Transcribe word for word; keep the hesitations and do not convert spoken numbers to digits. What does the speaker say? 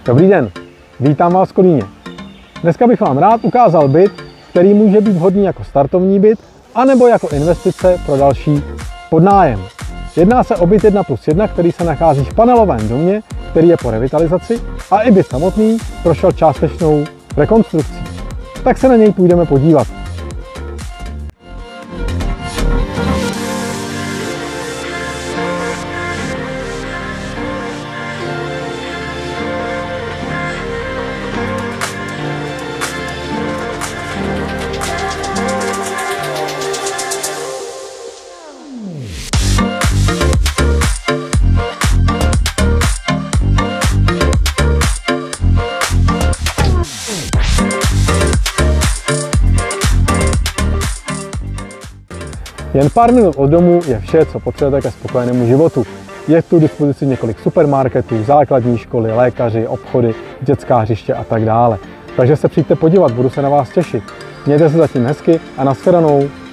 Dobrý den, vítám vás v Kolíně. Dneska bych vám rád ukázal byt, který může být vhodný jako startovní byt, anebo jako investice pro další podnájem. Jedná se o byt jedna plus jedna, který se nachází v panelovém domě, který je po revitalizaci, a i byt samotný prošel částečnou rekonstrukcí. Tak se na něj půjdeme podívat. Jen pár minut od domu je vše, co potřebujete ke spokojenému životu. Je tu k dispozici několik supermarketů, základní školy, lékaři, obchody, dětská hřiště a tak dále. Takže se přijďte podívat, budu se na vás těšit. Mějte se zatím hezky a nashledanou.